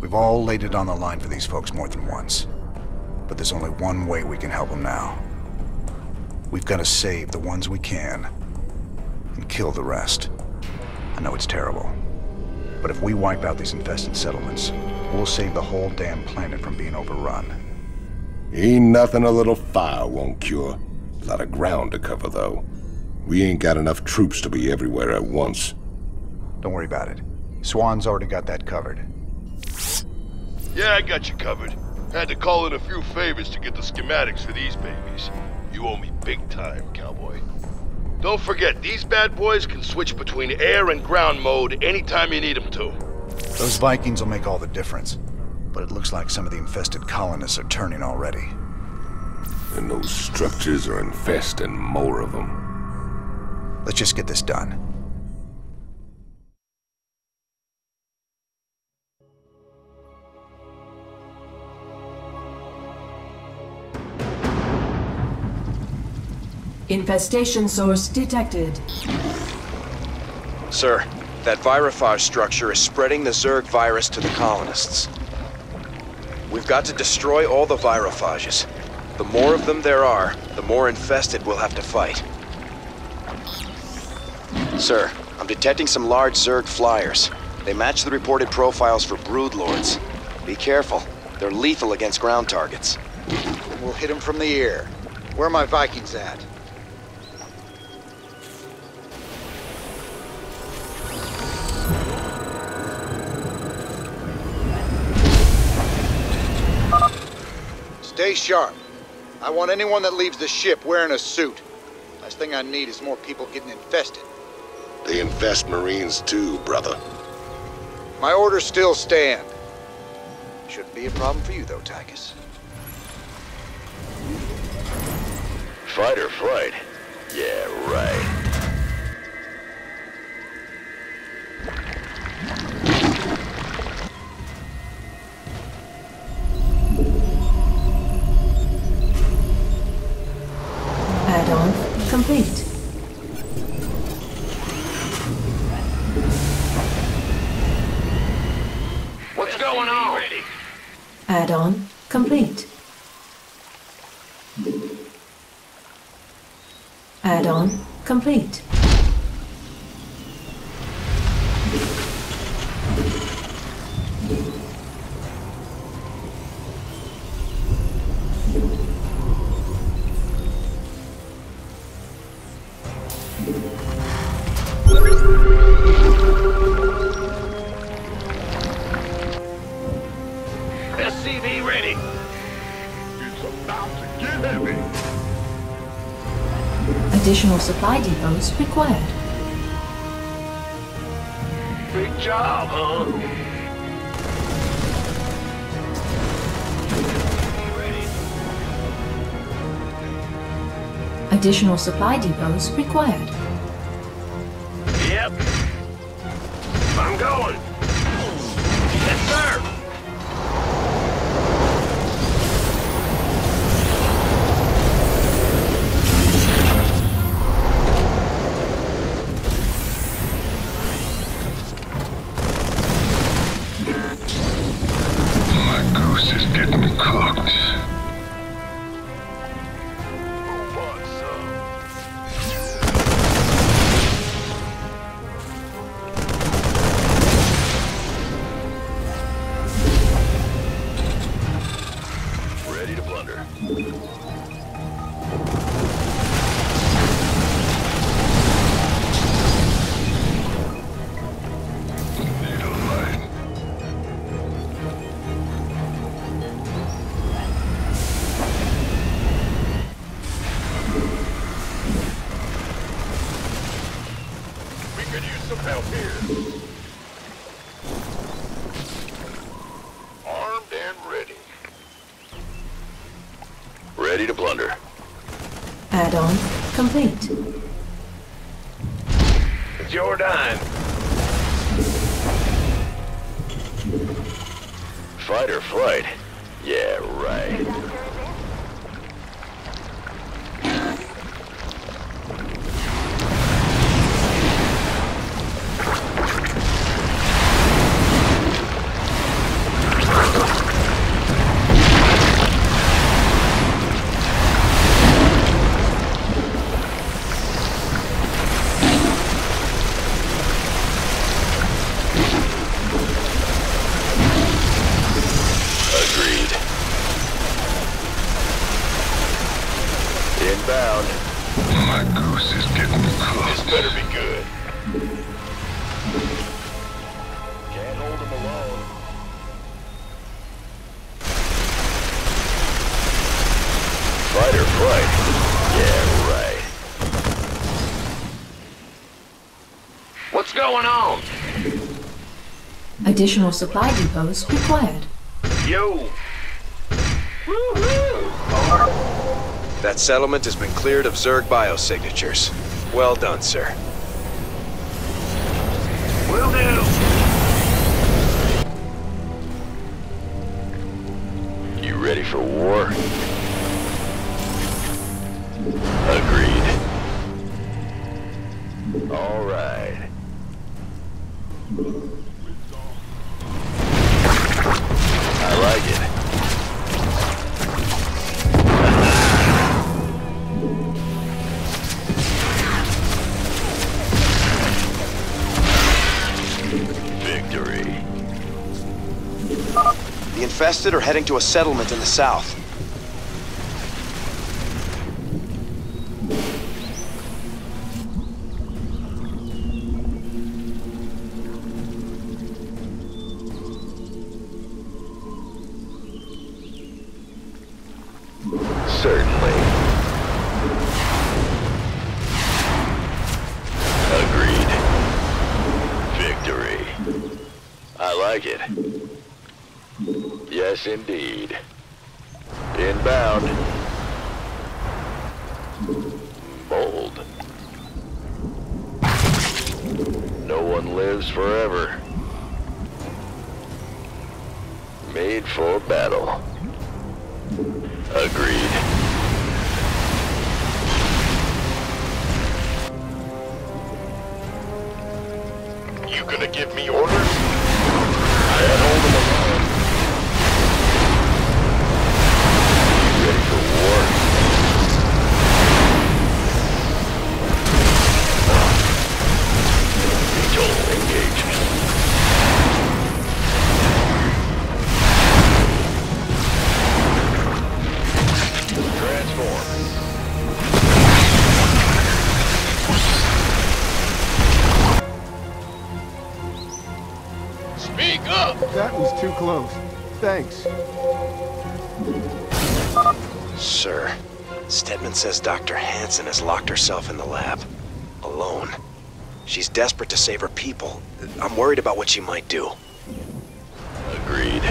We've all laid it on the line for these folks more than once. But there's only one way we can help them now. We've got to save the ones we can, and kill the rest. I know it's terrible, but if we wipe out these infested settlements, we'll save the whole damn planet from being overrun. Ain't nothing a little fire won't cure. A lot of ground to cover, though. We ain't got enough troops to be everywhere at once. Don't worry about it. Swan's already got that covered. Yeah, I got you covered. Had to call in a few favors to get the schematics for these babies. You owe me big time, cowboy. Don't forget, these bad boys can switch between air and ground mode anytime you need them to. Those Vikings will make all the difference. But it looks like some of the infested colonists are turning already. And those structures are infesting more of them. Let's just get this done. Infestation source detected. Sir, that virophage structure is spreading the Zerg virus to the colonists. We've got to destroy all the virophages. The more of them there are, the more infested we'll have to fight. Sir, I'm detecting some large Zerg flyers. They match the reported profiles for broodlords. Be careful. They're lethal against ground targets. We'll hit them from the air. Where are my Vikings at? Stay sharp. I want anyone that leaves the ship wearing a suit. Last thing I need is more people getting infested. They infest Marines too, brother. My orders still stand. Shouldn't be a problem for you though, Tychus. Fight or flight? Yeah, right. Add-on complete. What's going on? Add-on complete. Add-on complete. SCV ready. It's about to get heavy. Additional supply depots required. Big job, huh? Additional supply depots required. Yep. I'm going. Yes, sir. My goose is getting cooked. Ready to blunder. Need a light. We could use some help here. Armed and ready. Ready to blunder. Add-on complete. It's your dime. Fight or flight? Yeah, right. goose is getting cooked. This better be good. Can't hold him alone. Fight or flight? Yeah, right. What's going on? Additional supply depots required. Yo! That settlement has been cleared of Zerg biosignatures. Well done, sir. Will do! You ready for war? Agreed. All right. I like it. Victory. The infested are heading to a settlement in the south. Certainly. Agreed. Victory. I like it. Yes, indeed. Inbound. Bold. No one lives forever. Made for battle. Agreed. You gonna give me orders? I had hold them alone. You ready for war? Total engagement. Transform. Speak up! That was too close. Thanks. Sir, Stedman says Dr. Hansen has locked herself in the lab. Alone. She's desperate to save her people. I'm worried about what she might do. Agreed.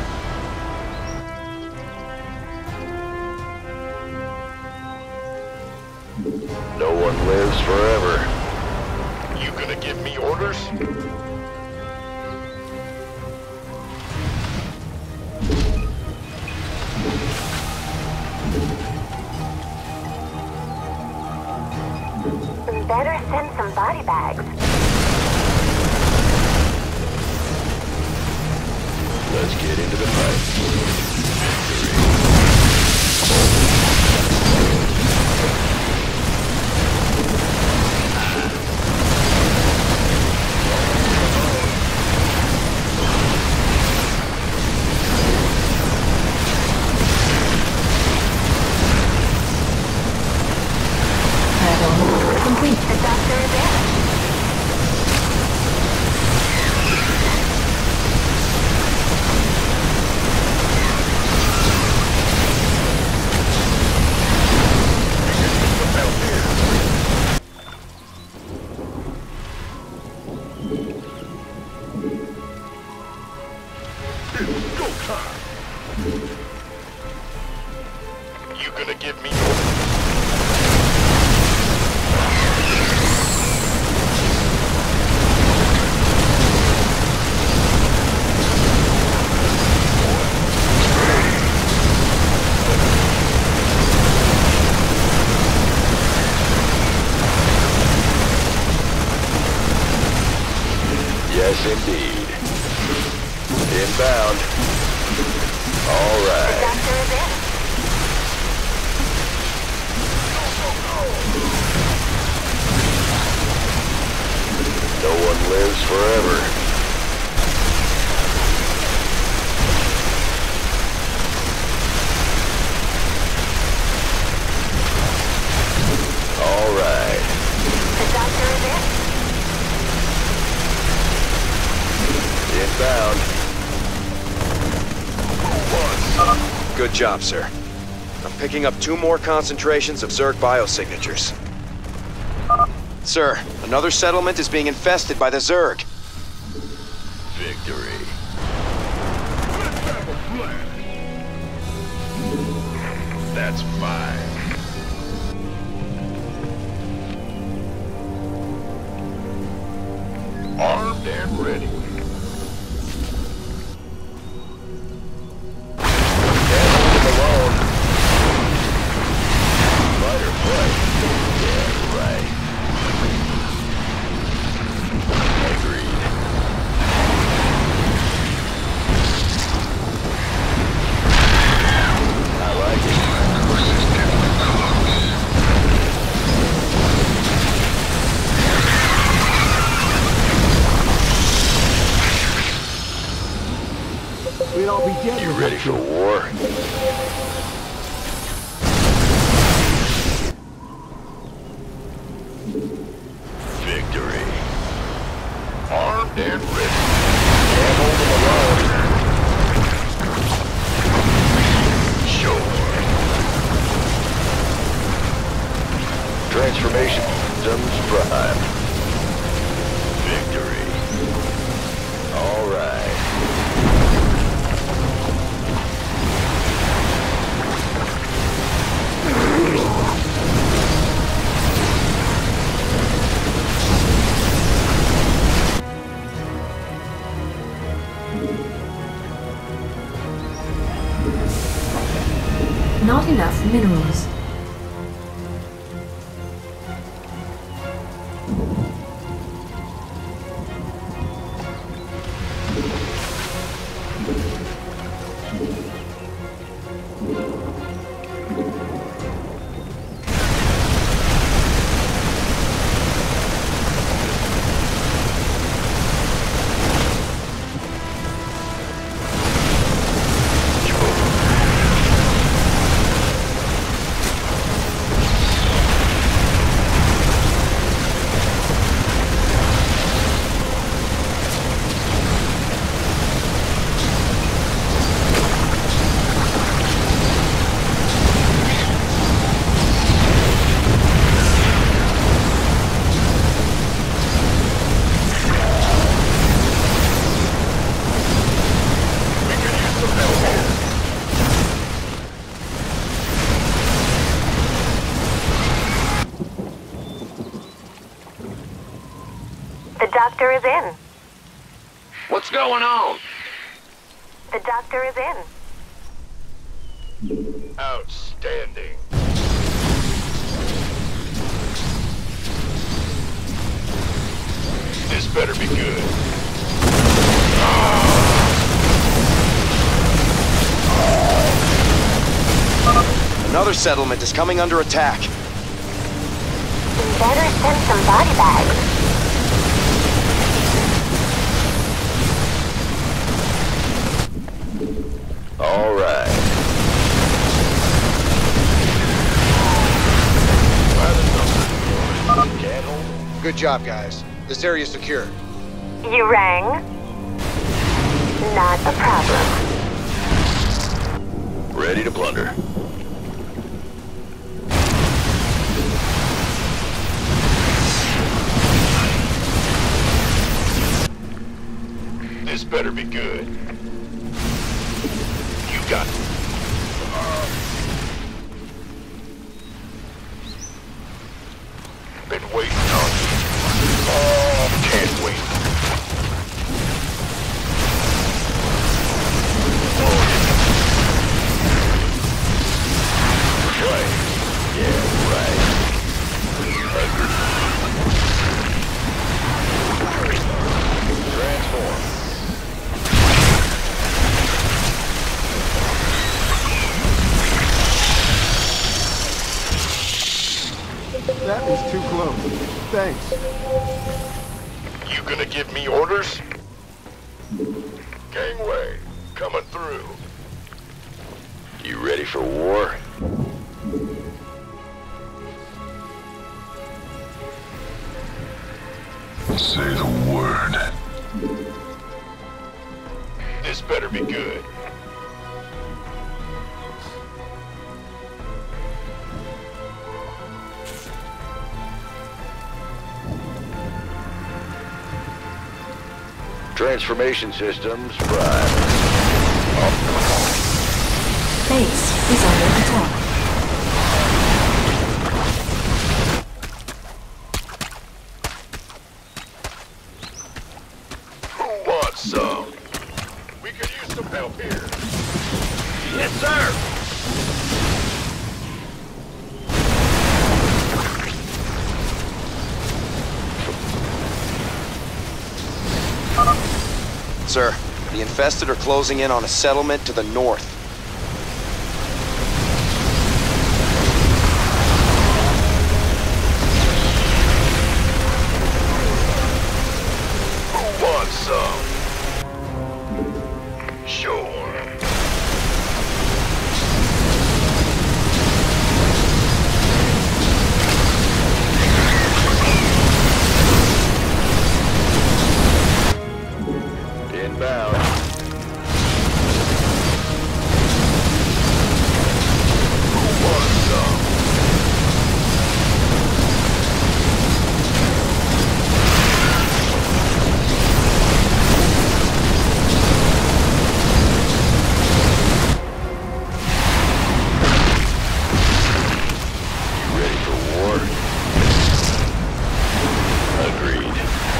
No one lives forever. You gonna give me orders? Better send some body bags. Let's get into the fight. Victory. Add-on complete. The doctor is in. Go time. You gonna give me orders? Yes, indeed. Inbound. All The right. doctor is in. No one lives forever. All right. inbound. Good job, sir. I'm picking up 2 more concentrations of Zerg biosignatures. Sir, another settlement is being infested by the Zerg. Victory. That's fine. Armed and ready. Can't hold him alone. Fight or flight. Yeah, right. Agreed. I like it. We'd all be dead. You ready for war? Victory. Armed and ready. Can't hold them alone. Sure. Transformation systems prime. Victory. All right. Not enough minerals. The doctor is in. What's going on? The doctor is in. Outstanding. This better be good. Another settlement is coming under attack. Better send some body bags. All right. Good job, guys. This area's secure. You rang? Not a problem. Ready to plunder. This better be good. You got it. Been waiting on you. Oh, can't wait. Right. Yeah, right. Transform. That was too close. Thanks. You gonna give me orders? Gangway, coming through. You ready for war? Say the word. This better be good. Transformation systems prime. Base is under attack. Who wants some? We could use some help here. Yes, sir! Sir, the infested are closing in on a settlement to the north. Who wants some? Sure. Inbound. Who wants some? You ready for war? Agreed.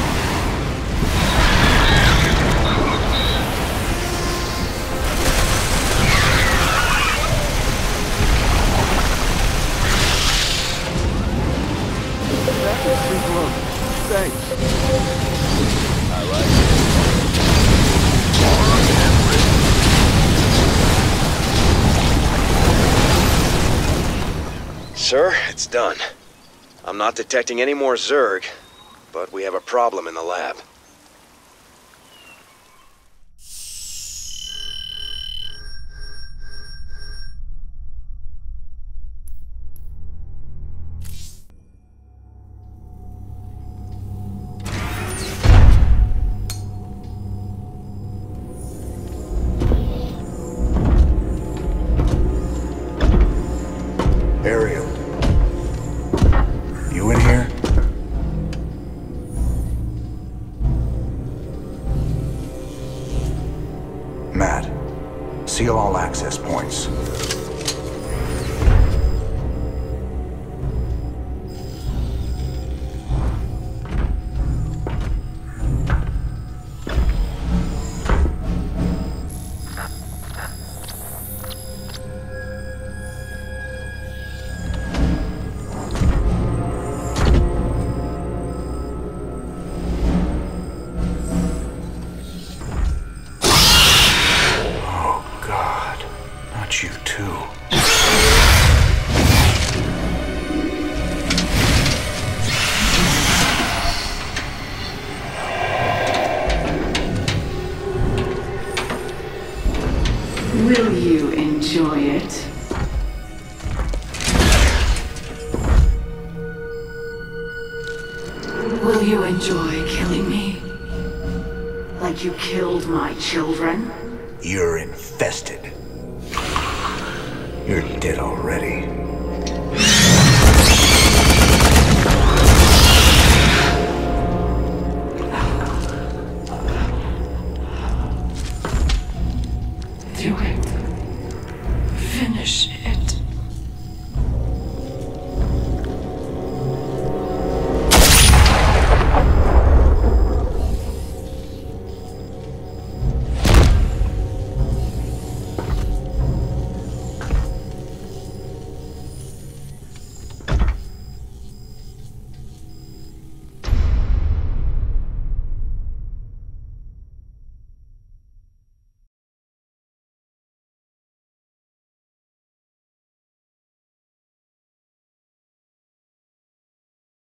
That was too close. Thanks. I like it. Sir, it's done. I'm not detecting any more Zerg, but we have a problem in the lab. Ariel. You in here? Matt, seal all access points. You too. Will you enjoy it? Will you enjoy killing me? Like you killed my children? You're infested. You're dead already.